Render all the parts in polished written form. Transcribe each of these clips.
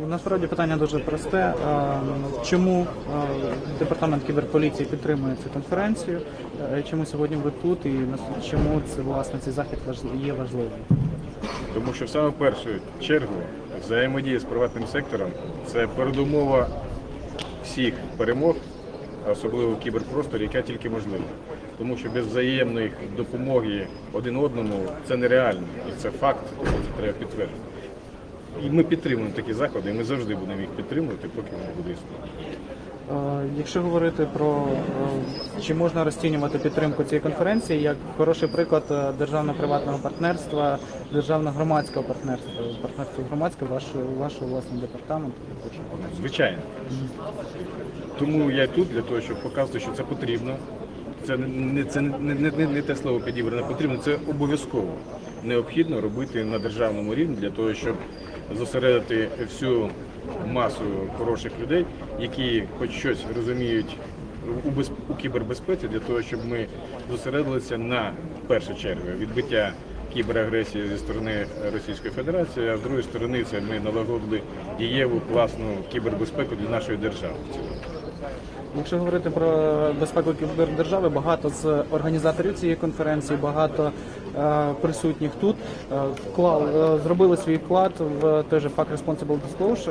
Насправді питання дуже просте. Чому департамент кіберполіції підтримує цю конференцію? Чому сьогодні ви тут і чому це, власне, цей захід є важливим? Тому що в саме першу чергу взаємодія з приватним сектором – це передумова всіх перемог, особливо в кіберпросторі, яка тільки можлива. Тому що без взаємної допомоги один одному це нереально. І це факт, це треба підтвердити. І ми підтримуємо такі заходи, і ми завжди будемо їх підтримувати, поки вони будуть існувати. Якщо говорити про чи можна розцінювати підтримку цієї конференції як хороший приклад державно-приватного партнерства, державно-громадського партнерства громадського вашого власного департаменту? Звичайно. Тому я тут для того, щоб показати, що це потрібно. Це не те слово підібране потрібно, це обов'язково необхідно робити на державному рівні для того, щоб зосередити всю масу хороших людей, які хоч щось розуміють у кібербезпеці, для того, щоб ми зосередилися на, в першу чергу, відбиття кіберагресії зі сторони Російської Федерації, а з другої сторони це ми налагодили дієву, класну кібербезпеку для нашої держави. Якщо говорити про безпеку кібердержави, багато з організаторів цієї конференції, багато присутніх тут зробили свій вклад в той же Pact Responsible Disclosure,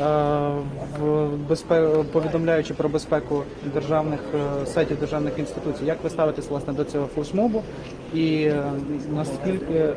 повідомляючи про безпеку сайтів державних інституцій. Як ви ставитесь, власне, до цього флешмобу і наскільки,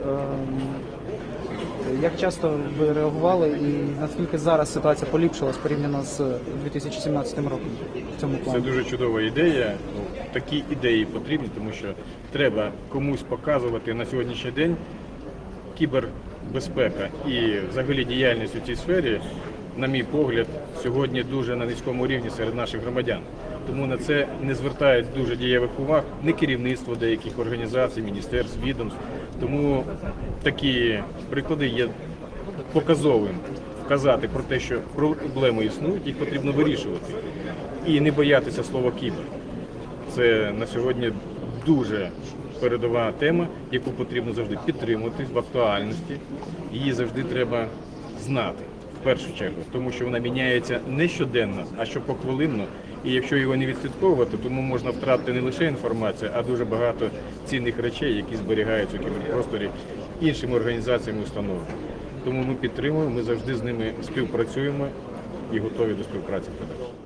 як часто ви реагували і наскільки зараз ситуація поліпшилась порівняно з 2017 роком в цьому плані? Це дуже чудова ідея. Такі ідеї потрібні, тому що треба комусь показувати на сьогоднішній день кібербезпека і взагалі діяльність у цій сфері, на мій погляд, сьогодні дуже на низькому рівні серед наших громадян. Тому на це не звертають дуже дієвих уваг не керівництво деяких організацій, міністерств, відомств. Тому такі приклади є показовим вказати про те, що проблеми існують, їх потрібно вирішувати. І не боятися слова «кібер». Це на сьогодні дуже передова тема, яку потрібно завжди підтримувати в актуальності. Її завжди треба знати, в першу чергу, тому що вона міняється не щоденно, а щохвилинно. І якщо його не відслідковувати, тому можна втратити не лише інформацію, а дуже багато цінних речей, які зберігаються у кіберпросторі іншими організаціями, установами. Тому ми підтримуємо, ми завжди з ними співпрацюємо і готові до співпраці.